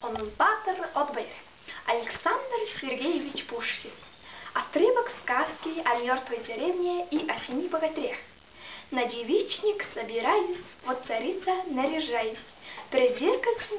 консерватор от Б. Александр Сергеевич Пушкин. Отрывок сказки о мертвой деревне и о 7 богатырях. На девичник собираюсь, вот царица наряжаюсь, пред зеркальцем